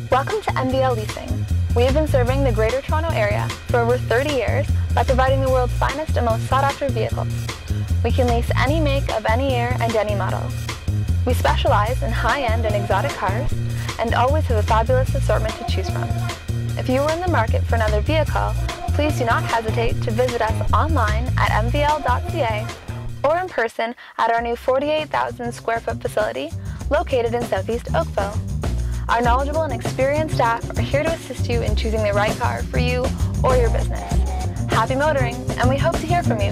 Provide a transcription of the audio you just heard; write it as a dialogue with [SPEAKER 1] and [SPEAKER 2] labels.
[SPEAKER 1] Welcome to MVL Leasing. We have been serving the Greater Toronto Area for over 30 years by providing the world's finest and most sought-after vehicles. We can lease any make of any year and any model. We specialize in high-end and exotic cars and always have a fabulous assortment to choose from. If you are in the market for another vehicle, please do not hesitate to visit us online at mvl.ca or in person at our new 48,000 square foot facility located in Southeast Oakville. Our knowledgeable and experienced staff are here to assist you in choosing the right car for you or your business. Happy motoring, and we hope to hear from you.